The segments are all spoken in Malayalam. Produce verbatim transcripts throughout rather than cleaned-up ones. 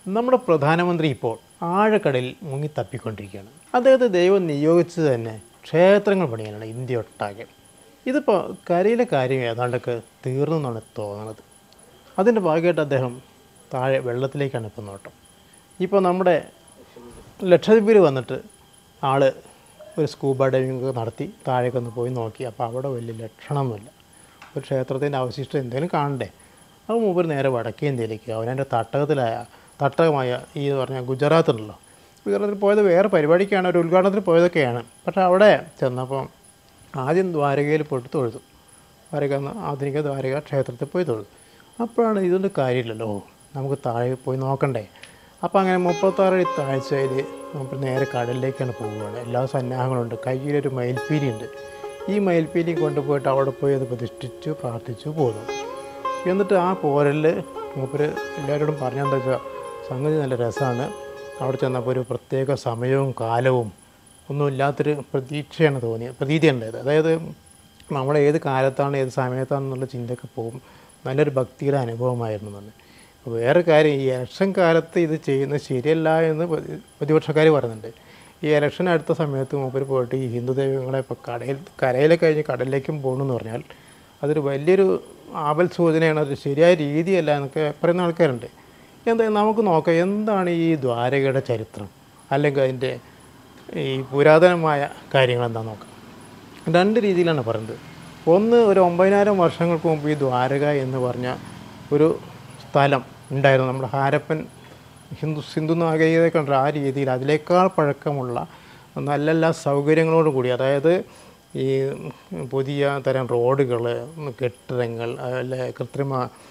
നമ്മുടെ പ്രധാനമന്ത്രി ഇപ്പോൾ ആഴക്കടലിൽ മുങ്ങി തപ്പിക്കൊണ്ടിരിക്കുകയാണ്. അദ്ദേഹത്തെ ദൈവം നിയോഗിച്ചത് തന്നെ ക്ഷേത്രങ്ങൾ പണിയാനാണ് ഇന്ത്യ ഒട്ടാകെ. ഇതിപ്പോൾ കരയിലെ കാര്യം ഏതാണ്ടൊക്കെ തീർന്നു എന്നാണ് തോന്നുന്നത്. അതിൻ്റെ ഭാഗമായിട്ട് അദ്ദേഹം താഴെ വെള്ളത്തിലേക്കാണ് ഇപ്പോൾ നോട്ടം. ഇപ്പോൾ നമ്മുടെ ലക്ഷദ്വീപിൽ വന്നിട്ട് ആൾ ഒരു സ്കൂബ ഡൈവിംഗ് നടത്തി താഴേക്കൊന്ന് പോയി നോക്കി. അപ്പോൾ അവിടെ വലിയ ലക്ഷണമൊന്നുമില്ല. ഒരു ക്ഷേത്രത്തിൻ്റെ അവശിഷ്ടം എന്തെങ്കിലും കാണണ്ടേ? അത് മൂപ്പർ നേരെ വടക്കേ ഇന്ത്യയിലേക്ക് അവനൻ്റെ തട്ടകത്തിലായ തട്ടകമായ ഈ എന്ന് പറഞ്ഞാൽ ഗുജറാത്ത് ഉണ്ടല്ലോ. ഗുജറാത്തിൽ പോയത് വേറെ പരിപാടിക്കാണ്, ഒരു ഉദ്ഘാടനത്തിന് പോയതൊക്കെയാണ്. പക്ഷേ അവിടെ ചെന്നപ്പോൾ ആദ്യം ദ്വാരകയിൽ പോയിട്ട് തൊഴുതു. ദ്വാരക എന്ന ആധുനിക ദ്വാരക ക്ഷേത്രത്തിൽ പോയി തൊഴുതു. അപ്പോഴാണ് ഇതൊന്നും കാര്യമില്ലല്ലോ, നമുക്ക് താഴെ പോയി നോക്കണ്ടേ. അപ്പോൾ അങ്ങനെ മുപ്പത്താറടി താഴ്ചയിൽ നമുക്ക് നേരെ കടലിലേക്കാണ് പോവുകയാണ്. എല്ലാ സന്നാഹങ്ങളുണ്ട്. കയ്യിലൊരു മയിൽപ്പീലി ഉണ്ട്. ഈ മയിൽപ്പീലി കൊണ്ടുപോയിട്ട് അവിടെ പോയി അത് പ്രതിഷ്ഠിച്ചു പ്രാർത്ഥിച്ചു പോന്നു. എന്നിട്ട് ആ പോരലിൽ മൂപ്പര് എല്ലാവരോടും പറഞ്ഞെന്താ വെച്ചാൽ സംഗതി നല്ല രസമാണ്. അവിടെ ചെന്നപ്പോൾ ഒരു പ്രത്യേക സമയവും കാലവും ഒന്നുമില്ലാത്തൊരു പ്രതീക്ഷയാണ് തോന്നിയത്, പ്രതീതി ഉണ്ടായത്. അതായത് നമ്മൾ ഏത് കാലത്താണ് ഏത് സമയത്താണെന്നുള്ള ചിന്തയൊക്കെ പോകും. നല്ലൊരു ഭക്തിയുടെ അനുഭവമായിരുന്നു തന്നെ. വേറെ കാര്യം, ഈ ഇലക്ഷൻ കാലത്ത് ഇത് ചെയ്യുന്നത് ശരിയല്ല എന്ന് പ്രതിപക്ഷക്കാർ പറയുന്നുണ്ട്. ഈ ഇലക്ഷൻ അടുത്ത സമയത്ത് മൂപ്പര് പോയിട്ട് ഈ ഹിന്ദു ദൈവങ്ങളെ ഇപ്പോൾ കടയിൽ കരയിലെ കഴിഞ്ഞ് കടലിലേക്കും പോകണമെന്ന് പറഞ്ഞാൽ അതൊരു വലിയൊരു ആപൽ സൂചനയാണ്. അത് ശരിയായ രീതിയല്ല എന്നൊക്കെ പറയുന്ന ആൾക്കാരുണ്ട്. എന്താ നമുക്ക് നോക്കാം എന്താണ് ഈ ദ്വാരകയുടെ ചരിത്രം, അല്ലെങ്കിൽ അതിൻ്റെ ഈ പുരാതനമായ കാര്യങ്ങൾ എന്താ നോക്കാം. രണ്ട് രീതിയിലാണ് പറയുന്നത്. ഒന്ന്, ഒരു ഒമ്പതിനായിരം വർഷങ്ങൾക്ക് മുമ്പ് ഈ ദ്വാരക എന്ന് പറഞ്ഞ ഒരു സ്ഥലം ഉണ്ടായിരുന്നു. നമ്മുടെ ഹാരപ്പൻ ഹിന്ദു സിന്ധു നാഗരികതയൊക്കെ ഉണ്ട്. ആ രീതിയിൽ അതിനേക്കാൾ പഴക്കമുള്ള നല്ല എല്ലാ സൗകര്യങ്ങളോടും കൂടി, അതായത് ഈ പുതിയ തരം റോഡുകൾ, കെട്ടിടങ്ങൾ, അല്ലെ കൃത്രിമ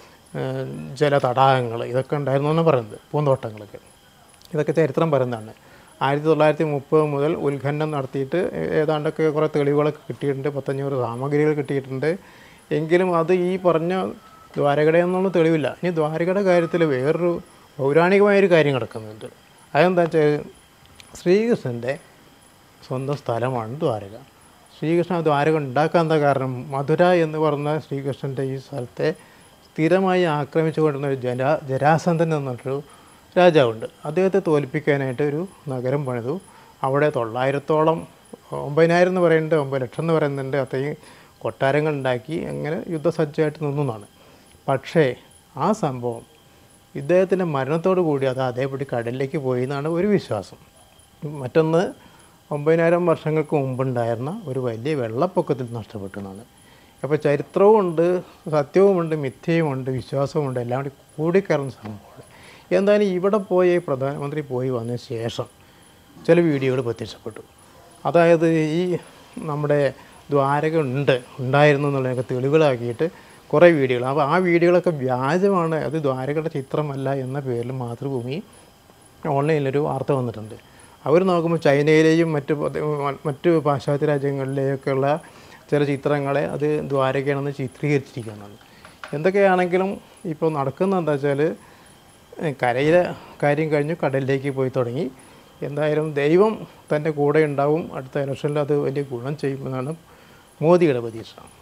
ജല തടാകങ്ങൾ, ഇതൊക്കെ ഉണ്ടായിരുന്നു എന്നാണ് പറയുന്നത്. പൂന്തോട്ടങ്ങളൊക്കെ ഇതൊക്കെ ചരിത്രം പറയുന്നതാണ്. ആയിരത്തി തൊള്ളായിരത്തി മുപ്പത് മുതൽ ഉത്ഖനനം നടത്തിയിട്ട് ഏതാണ്ടൊക്കെ കുറേ തെളിവുകളൊക്കെ കിട്ടിയിട്ടുണ്ട്. പത്തഞ്ഞൂറ് സാമഗ്രികൾ കിട്ടിയിട്ടുണ്ട്. എങ്കിലും അത് ഈ പറഞ്ഞ ദ്വാരകയുടെയൊന്നും തെളിവില്ല. ഇനി ദ്വാരകയുടെ കാര്യത്തിൽ വേറൊരു പൗരാണികമായൊരു കാര്യം കിടക്കുന്നുണ്ട്. അതെന്താ വെച്ചാൽ ശ്രീകൃഷ്ണൻ്റെ സ്വന്തം സ്ഥലമാണ് ദ്വാരക. ശ്രീകൃഷ്ണ ദ്വാരക ഉണ്ടാക്കാൻ എന്താ കാരണം? മധുര എന്ന് പറഞ്ഞ ശ്രീകൃഷ്ണൻ്റെ ഈ സ്ഥലത്തെ സ്ഥിരമായി ആക്രമിച്ചു കൊണ്ടിരുന്ന ഒരു ജരാ ജരാസന്ധൻ എന്നൊരു രാജാവുണ്ട്. അദ്ദേഹത്തെ തോൽപ്പിക്കാനായിട്ട് ഒരു നഗരം പണിതു. അവിടെ തൊള്ളായിരത്തോളം, ഒമ്പതിനായിരം എന്ന് പറയുന്നുണ്ട്, ഒമ്പത് ലക്ഷം എന്ന് പറയുന്നുണ്ട്, അത്രയും കൊട്ടാരങ്ങൾ ഉണ്ടാക്കി അങ്ങനെ യുദ്ധസജ്ജമായിട്ട് നിന്നതാണ്. പക്ഷേ ആ സംഭവം ഇദ്ദേഹത്തിൻ്റെ മരണത്തോടു കൂടി അത് അതേപടി കടലിലേക്ക് പോയി എന്നാണ് ഒരു വിശ്വാസം. മറ്റൊന്ന്, ഒമ്പതിനായിരം വർഷങ്ങൾക്ക് മുമ്പുണ്ടായിരുന്ന ഒരു വലിയ വെള്ളപ്പൊക്കത്തിൽ നഷ്ടപ്പെട്ടു എന്നാണ്. അപ്പോൾ ചരിത്രവുമുണ്ട്, സത്യവുമുണ്ട്, മിഥ്യയുമുണ്ട്, വിശ്വാസവുമുണ്ട്, എല്ലാം കൂടി കൂടിക്കയറുന്ന സംഭവമാണ്. എന്തായാലും ഇവിടെ പോയി പ്രധാനമന്ത്രി പോയി വന്നതിന് ശേഷം ചില വീഡിയോകൾ പ്രത്യക്ഷപ്പെട്ടു. അതായത് ഈ നമ്മുടെ ദ്വാരക ഉണ്ട് ഉണ്ടായിരുന്നു എന്നുള്ളതൊക്കെ തെളിവുകളാക്കിയിട്ട് കുറേ വീഡിയോകൾ. അപ്പോൾ ആ വീഡിയോകളൊക്കെ വ്യാജമാണ്, അത് ദ്വാരകയുടെ ചിത്രമല്ല എന്ന പേരിൽ മാതൃഭൂമി ഓൺലൈനിലൊരു വാർത്ത വന്നിട്ടുണ്ട്. അവർ നോക്കുമ്പോൾ ചൈനയിലെയും മറ്റ് മറ്റ് പാശ്ചാത്യ രാജ്യങ്ങളിലെയൊക്കെയുള്ള ചില ചിത്രങ്ങളെ അത് ദ്വാരകയാണെന്ന് ചിത്രീകരിച്ചിരിക്കുന്നതാണ്. എന്തൊക്കെയാണെങ്കിലും ഇപ്പോൾ നടക്കുന്നത് എന്താ വെച്ചാൽ കരയിലെ കാര്യം കഴിഞ്ഞു കടലിലേക്ക് പോയി തുടങ്ങി. എന്തായാലും ദൈവം തൻ്റെ കൂടെ ഉണ്ടാവും. അടുത്ത ഇലക്ഷനിൽ അത് വലിയ ഗുണം ചെയ്യുമെന്നാണ് മോദിയുടെ പ്രതീക്ഷ.